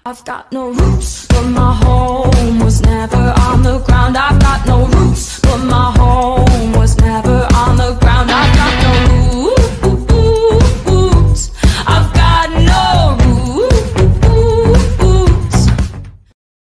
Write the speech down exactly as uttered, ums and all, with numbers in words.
I've got no roots, but my home was never on the ground. I've got no roots.